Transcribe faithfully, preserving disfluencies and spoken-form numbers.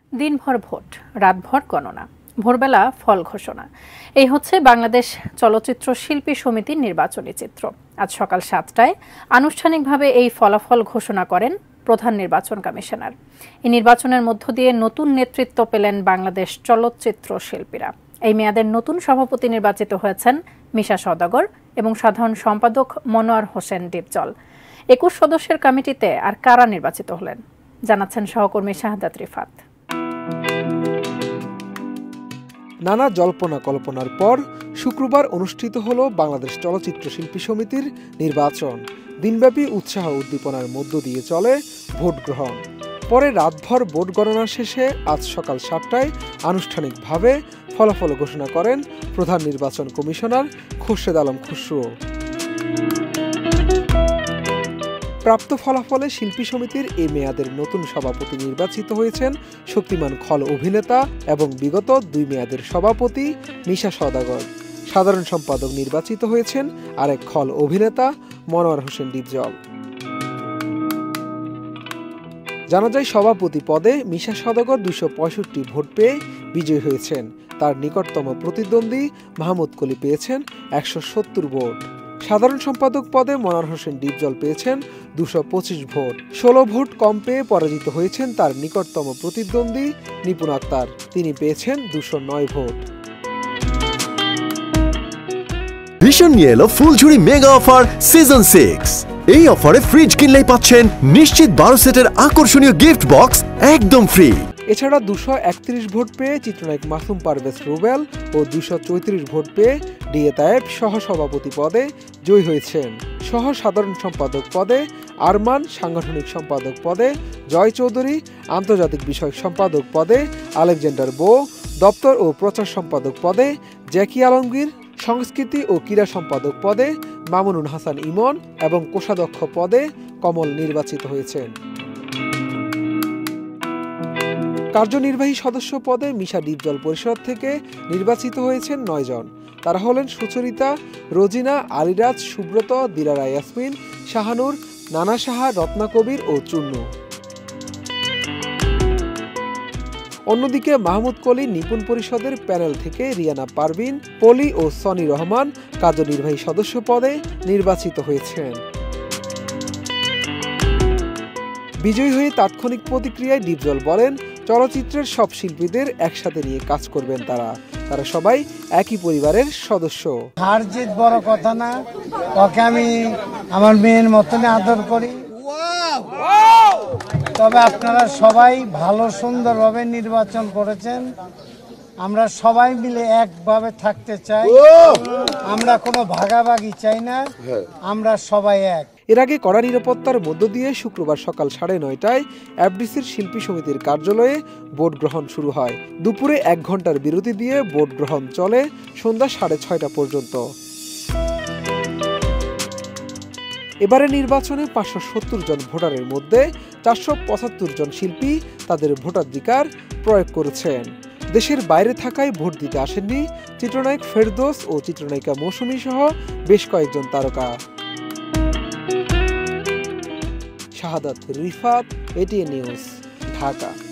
দিনভর ভোট, রাতভর গণনা, ভোরবেলা ফল ঘোষণা। এই হচ্ছে বাংলাদেশ চলচ্চিত্র শিল্পী সমিতির নির্বাচনী চিত্র। আজ সকাল সাতটায় আনুষ্ঠানিকভাবে এই ফলাফল ঘোষণা করেন প্রধান নির্বাচন কমিশনার। এই নির্বাচনের মধ্য দিয়ে নতুন নেতৃত্ব পেলেন বাংলাদেশ চলচ্চিত্র শিল্পীরা। এই মেয়াদের নতুন সভাপতি নির্বাচিত হয়েছেন মিশা সওদাগর এবং সাধারণ সম্পাদক মনোয়ার হোসেন ডিপজল। একুশ সদস্যের কমিটিতে আর কারা নির্বাচিত হলেন জানাচ্ছেন সহকর্মী শাহাদাত রিফাত। নানা জল্পনা কল্পনার পর শুক্রবার অনুষ্ঠিত হলো বাংলাদেশ চলচ্চিত্র শিল্পী সমিতির নির্বাচন। দিনব্যাপী উৎসাহ উদ্দীপনার মধ্য দিয়ে চলে ভোট গ্রহণ। পরে রাতভর ভোট গণনা শেষে আজ সকাল সাতটায় আনুষ্ঠানিকভাবে ফলাফল ঘোষণা করেন প্রধান নির্বাচন কমিশনার খোরশেদ আলম খসরু। প্রাপ্ত ফলাফলে শিল্পী সমিতির এ মেয়াদের নতুন সভাপতি নির্বাচিত হয়েছেন শক্তিমান খল অভিনেতা এবং বিগত দুই মেয়াদের সভাপতি মিশা সওদাগর। সাধারণ সম্পাদক নির্বাচিত হয়েছেন আরেক খল অভিনেতা মনোয়ার হোসেন ডিপজল। জানা যায় সভাপতি পদে মিশা সওদাগর দুইশো পঁয়ষট্টি ভোট পেয়ে বিজয়ী হয়েছেন। তার নিকটতম প্রতিদ্বন্দ্বী মাহমুদ কলি পেয়েছেন একশো সত্তর ভোট। সাধারণ সম্পাদক পদে মনোয়ার হোসেন ডিপজল পেয়েছেন দুশো পঁচিশ ভোট। ষোলো ভোট কম পেয়ে পরাজিত হয়েছেন তার নিকটতম প্রতিদ্বন্দ্বী নিপুণ আক্তার। তিনি পেয়েছেন দুশো নয় ভোট। ভীষণ নিয়ে এলো Phuljhuri mega offer season six. এই অফারে ফ্রিজ কিনলেই পাচ্ছেন নিশ্চিত বারো সেটের আকর্ষণীয় গিফট বক্স একদম ফ্রি। এছাড়া দুশো একত্রিশ ভোট পেয়ে চিত্রনায়ক মাসুম পারভেজ রুবেল ও দুশো চৌত্রিশ ভোট পেয়ে ডিএ তায়েব সহ সভাপতি পদে জয়ী হয়েছেন। সহ সাধারণ সম্পাদক পদে আরমান, সাংগঠনিক সম্পাদক পদে জয় চৌধুরী, আন্তর্জাতিক বিষয়ক সম্পাদক পদে আলেকজান্ডার বো, দপ্তর ও প্রচার সম্পাদক পদে জ্যাকি আলমগীর, সংস্কৃতি ও ক্রীড়া সম্পাদক পদে মামুনুন হাসান ইমন এবং কোষাধ্যক্ষ পদে কমল নির্বাচিত হয়েছেন। কার্যনির্বাহী সদস্য পদে মিশা ডিপজল পরিষদ থেকে নির্বাচিত হয়েছেন নয় জন। তারা হলেন সুচরিতা, রোজিনা, আলিরাজ, সুব্রত, দিলারা ইয়াসমিন, শাহানুর, নানা সাহা, রত্না কবির ও চুন্নু। অন্যদিকে মাহমুদ কলি নিপুণ পরিষদের প্যানেল থেকে রিয়ানা পারভিন, পলি ও সনি রহমান কার্যনির্বাহী সদস্য পদে নির্বাচিত হয়েছেন। বিজয়ী হয়ে তাৎক্ষণিক প্রতিক্রিয়ায় ডিপজল বলেন, চলচ্চিত্রের সব শিল্পীদের একসাথে নিয়ে কাজ করবেন তারা তারা সবাই একই পরিবারের সদস্য। হার জিত বড় কথা না, ওকে আমি আমার মেয়ের মতন আদর করি। তবে আপনারা সবাই ভালো সুন্দরভাবে নির্বাচন করেছেন। আমরা সবাই মিলে একভাবে থাকতে চাই, আমরা কোনো ভাগাভাগি চাই না, আমরা সবাই এক। এর আগে কড়া নিরাপত্তার মধ্য দিয়ে শুক্রবার সকাল সাড়ে নয়টায় এফডিসির শিল্পী সমিতির কার্যালয়ে ভোট গ্রহণ শুরু হয়। দুপুরে এক ঘন্টার বিরতি দিয়ে ভোট গ্রহণ চলে সন্ধ্যা সাড়ে ছয়টা পর্যন্ত। এবারে নির্বাচনে পাঁচশো সত্তর জন ভোটারের মধ্যে চারশো পঁচাত্তর জন শিল্পী তাদের ভোটাধিকার প্রয়োগ করেছেন। দেশের বাইরে থাকায় ভোট দিতে আসেননি চিত্রনায়ক ফেরদৌস ও চিত্রনায়িকা মৌসুমী সহ বেশ কয়েকজন তারকা। Shahadat Rifat, ATN News, Dhaka.